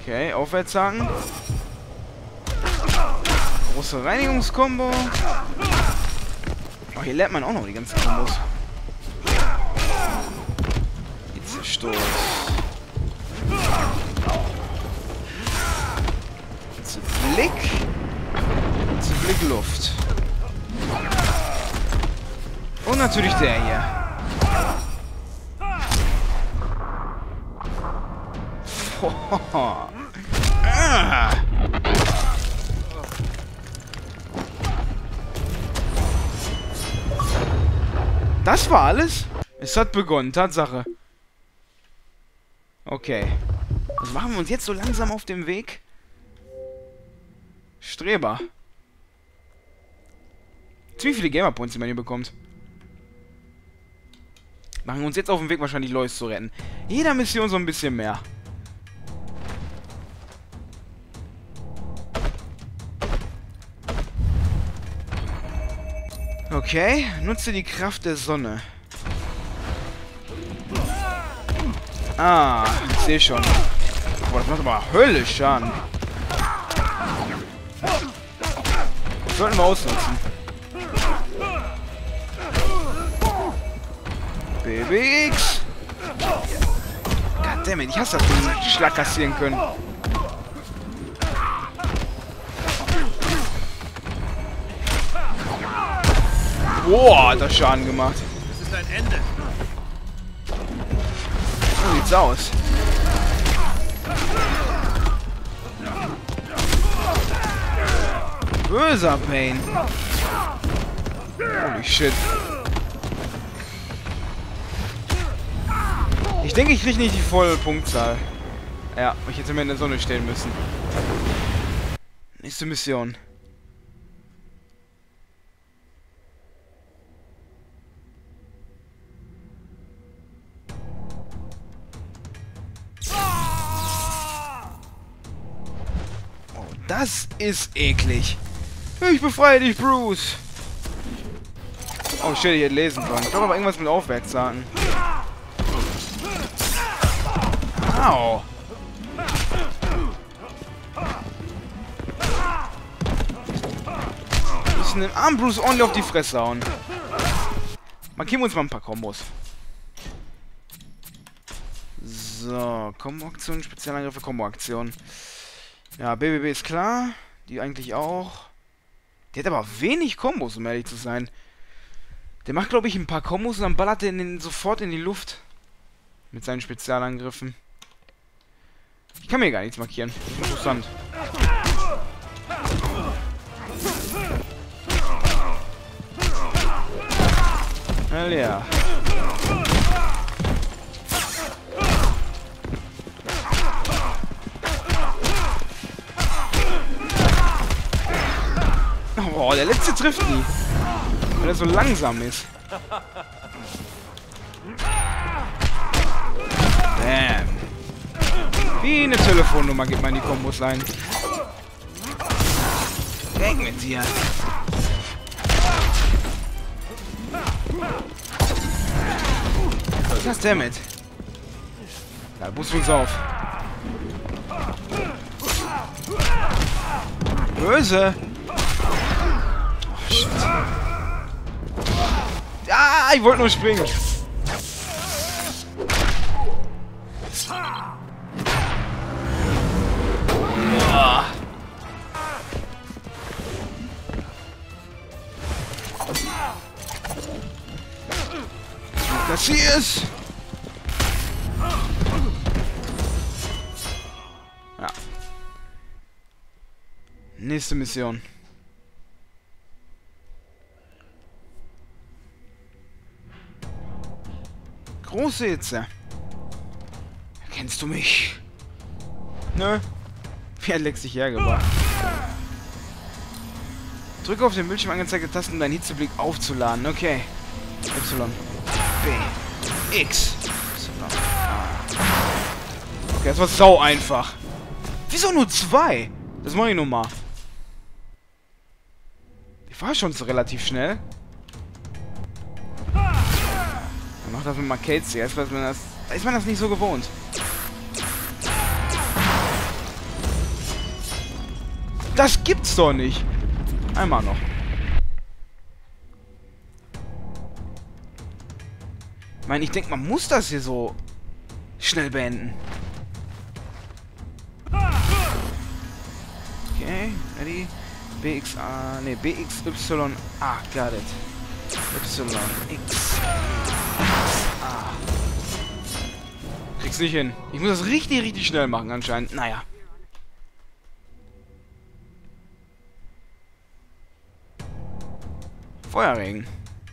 Okay, Aufwärtshaken. Große Reinigungskombo. Oh, hier lernt man auch noch die ganzen Kombos. Hitzestoß. Hitzeblick. Hitzeblick Luft. Und natürlich der hier. Das war alles? Es hat begonnen, Tatsache. Okay. Was machen wir uns jetzt so langsam auf dem Weg? Streber. Wie viele Gamer Points man hier bekommt. Machen wir uns jetzt auf den Weg, wahrscheinlich Lois zu retten. Jeder Mission so ein bisschen mehr. Okay, nutze die Kraft der Sonne. Ah, ich sehe schon. Boah, das macht aber höllisch Schaden. Das sollten wir ausnutzen. BBX! Goddammit, ich hasse das, den Schlag kassieren können. Boah, hat das Schaden gemacht. Das ist ein Ende. So sieht's aus. Böser Pain. Holy shit. Ich denke, ich kriege nicht die volle Punktzahl. Ja, ich hätte mir in der Sonne stellen müssen. Nächste Mission. Oh, das ist eklig. Ich befreie dich, Bruce. Oh shit, ich hätte lesen können. Ich glaube aber irgendwas mit Aufwärtshaken. Au. Wir müssen den armen Bruce ordentlich auf die Fresse hauen. Markieren wir uns mal ein paar Kombos. So, Kombo-Aktion, Spezialangriffe, Kombo-Aktion. Ja, BBB ist klar. Die eigentlich auch. Der hat aber wenig Kombos, um ehrlich zu sein. Der macht, glaube ich, ein paar Kombos und dann ballert er den sofort in die Luft. Mit seinen Spezialangriffen. Ich kann mir gar nichts markieren. Das ist interessant. Hell ja. Oh, der letzte trifft nie. Weil er so langsam ist. Damn. Wie eine Telefonnummer gibt man die Kombos ein. Weg mit dir. Was ist das damit? Da musst du uns auf. Böse. Oh, shit. Ah, ich wollte nur springen. Das hier ist. Ja. Nächste Mission. Große Hitze. Kennst du mich? Nö. Wie hat Lex dich hergebracht? Drücke auf den Bildschirm angezeigte Tasten, um deinen Hitzeblick aufzuladen. Okay. Y. B. X. Y. Okay, das war sau einfach. Wieso nur 2? Das mache ich nur mal. Ich war schon so relativ schnell. Dann macht das mit Arcades hier. Ist man das nicht so gewohnt. Das gibt's doch nicht. Einmal noch. Ich meine, ich denke, man muss das hier so schnell beenden. Okay, ready? BXA, ne, BXYA, got it. YX. A. Krieg's nicht hin. Ich muss das richtig schnell machen anscheinend. Naja. Feuerregen.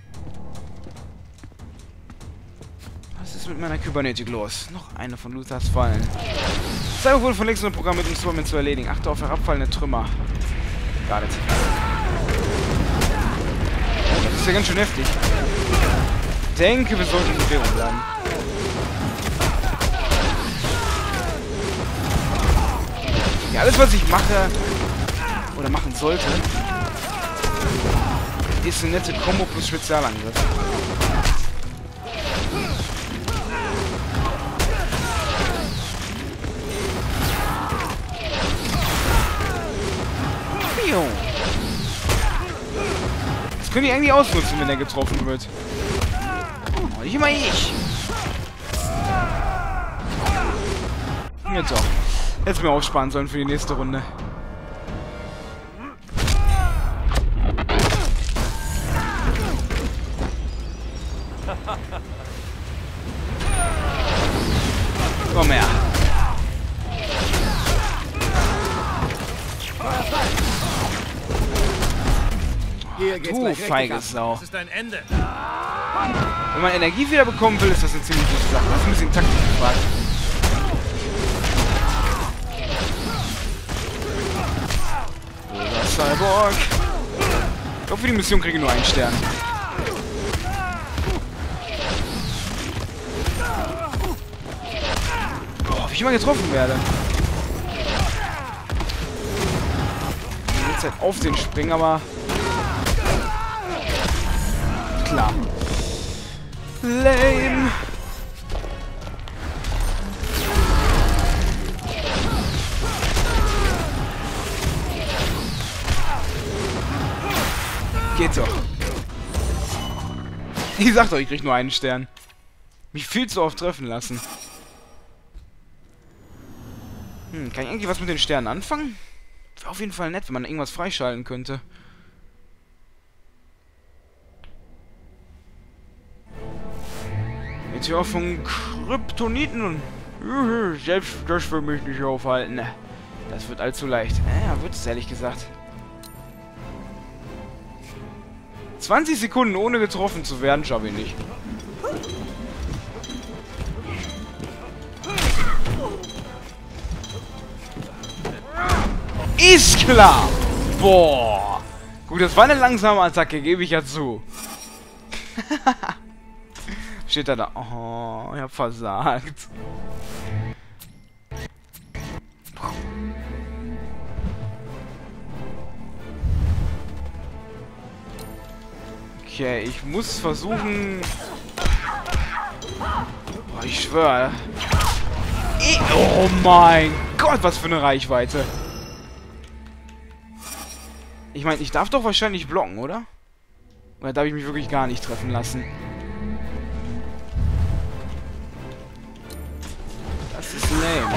Was ist mit meiner Kybernetik los? Noch eine von Luthers Fallen. Cyber wurde von links ein Programm mit dem Storm zu erledigen. Achte auf herabfallende Trümmer. Got it. Oh, das ist ja ganz schön heftig. Ich denke, wir sollten in Bewegung bleiben. Ja, alles, was ich mache oder machen sollte, ist eine nette Combo plus Spezialangriff. Das können die eigentlich ausnutzen, wenn er getroffen wird. Oh, nicht immer ich. Jetzt auch. Hätte mir aufsparen sollen für die nächste Runde. Komm her. Du feige Sau. Das ist ein Ende. Wenn man Energie wieder bekommen will, ist das eine ziemlich gute Sache. Das ist ein bisschen Taktik gefragt. Oder Cyborg. Ich hoffe, für die Mission kriege ich nur einen Stern. Boah, wie ich immer getroffen werde. Ich will jetzt halt auf den springen, aber... Klar. Lame. Geht doch. Ich sag doch, ich krieg nur einen Stern. Mich viel zu oft treffen lassen. Kann ich irgendwie was mit den Sternen anfangen? Wäre auf jeden Fall nett, wenn man irgendwas freischalten könnte. Meteor von Kryptoniten. Selbst das will mich nicht aufhalten. Das wird allzu leicht. Ja, wird es ehrlich gesagt. 20 Sekunden ohne getroffen zu werden, schaffe ich nicht. Ist klar! Boah! Gut, das war eine langsame Attacke, gebe ich ja zu. Steht er da? Oh, ich hab versagt. Okay, ich muss versuchen... Boah, ich schwöre. Oh mein Gott, was für eine Reichweite. Ich meine, ich darf doch wahrscheinlich blocken, oder? Oder darf ich mich wirklich gar nicht treffen lassen? Das ist lame.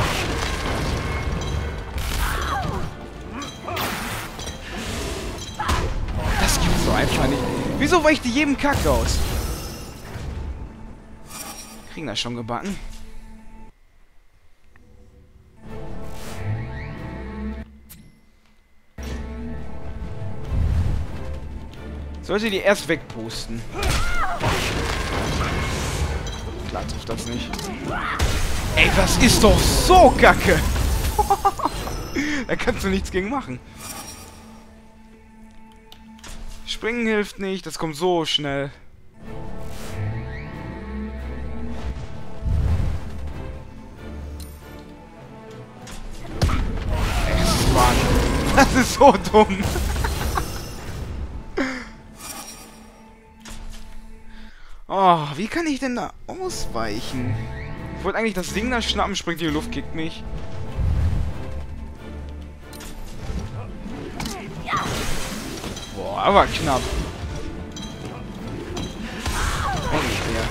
Das gibt's doch einfach nicht. Wieso weicht die jedem Kack aus? Kriegen das schon gebacken? Sollte die erst wegpusten. Klar trifft das nicht. Ey, das ist doch so kacke! Da kannst du nichts gegen machen. Springen hilft nicht, das kommt so schnell. Ey, das ist Wahnsinn. Das ist so dumm. Oh, wie kann ich denn da ausweichen? Ich wollte eigentlich das Ding da schnappen, springt in die Luft, kickt mich. Boah, aber knapp. Auch nicht mehr.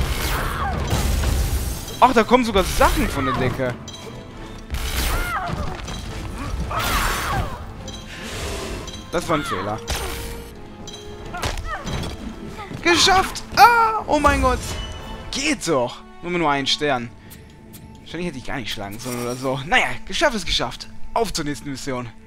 Ach, da kommen sogar Sachen von der Decke. Das war ein Fehler. Geschafft! Ah! Oh mein Gott! Geht doch! Nur ein Stern. Wahrscheinlich hätte ich gar nicht schlagen sollen oder so. Naja, geschafft ist geschafft. Auf zur nächsten Mission.